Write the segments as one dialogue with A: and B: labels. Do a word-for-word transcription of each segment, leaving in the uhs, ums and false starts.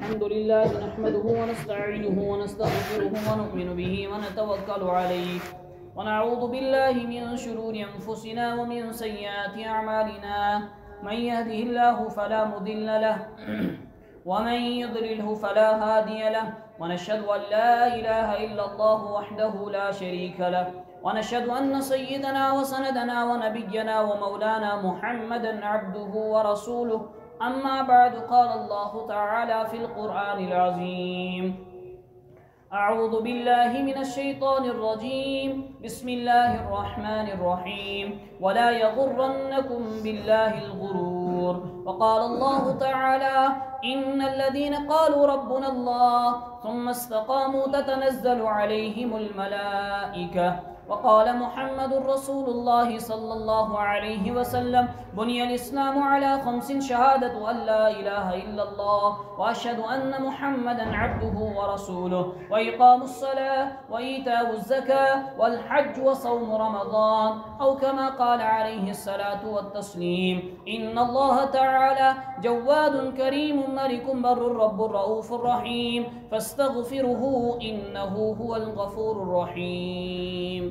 A: الحمد لله نحمده ونستعينه ونستغفره ونؤمن به ونتوكل عليه ونعوذ بالله من شرور أنفسنا ومن سيئات أعمالنا من يهده الله فلا مضل له ومن يضلله فلا هادي له ونشهد أن لا إله إلا الله وحده لا شريك له ونشهد أن سيدنا وسندنا ونبينا ومولانا محمدا عبده ورسوله أما بعد قال الله تعالى في القرآن العظيم أعوذ بالله من الشيطان الرجيم بسم الله الرحمن الرحيم ولا يغرنكم بالله الغرور وقال الله تعالى إن الذين قالوا ربنا الله ثم استقاموا تتنزل عليهم الملائكة وقال محمد رسول الله صلى الله عليه وسلم بني الإسلام على خمس شهادة أن لا إله إلا الله وأشهد أن محمدا عبده ورسوله وإقام الصلاة وإيتاء الزكاة والحج وصوم رمضان أو كما قال عليه الصلاة والتسليم إن الله تعالى جواد كريم ملك بر رب رؤوف رحيم فاستغفره إنه هو الغفور الرحيم.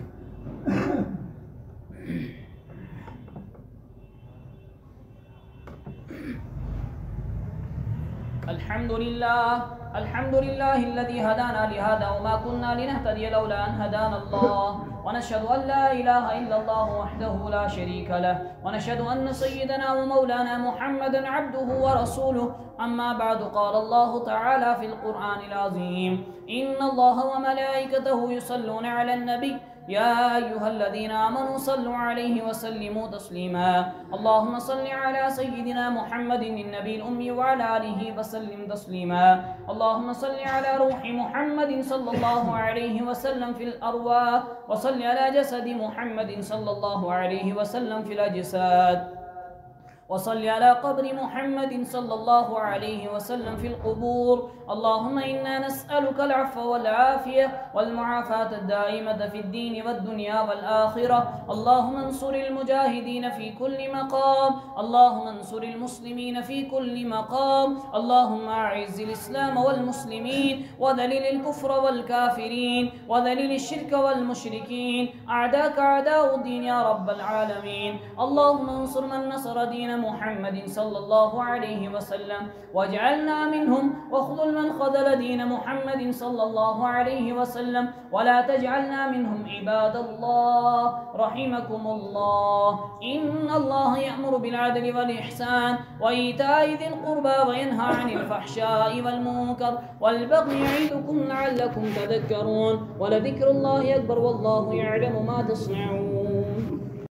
A: الحمد لله الحمد لله الذي هدانا لهذا وما كنا لنهتدي لولا أن هدانا الله ونشهد أن لا إله إلا الله وحده لا شريك له ونشهد أن سيدنا ومولانا محمدا عبده ورسوله أما بعد قال الله تعالى في القرآن العظيم إن الله وملائكته يصلون على النبي يا أيها الذين آمنوا صلوا عليه وسلموا تسليما اللهم صل على سيدنا محمد النبي الأمي وعلى آله وسلم تسليما اللهم صل على روح محمد صلى الله عليه وسلم في الأرواح وصل على جسد محمد صلى الله عليه وسلم في الأجساد وصل على قبر محمد صلى الله عليه وسلم في القبور اللهم إنا نسألك العفو والعافية والمعافاة الدائمة في الدين والدنيا والآخرة اللهم انصر المجاهدين في كل مقام اللهم انصر المسلمين في كل مقام اللهم أعز الإسلام والمسلمين وذلل الكفر والكافرين وذلل الشرك والمشركين أعداك أعداء الدين يا رب العالمين اللهم انصر من نصر دين محمد صلى الله عليه وسلم واجعلنا منهم واخذل من خذل دين محمد صلى الله عليه وسلم ولا تجعلنا منهم عباد الله رحمكم الله إن الله يأمر بالعدل والإحسان وإيتاء ذي القربى وينهى عن الفحشاء والمنكر والبغي يعظكم لعلكم تذكرون ولذكر الله أكبر والله يعلم ما تصنعون.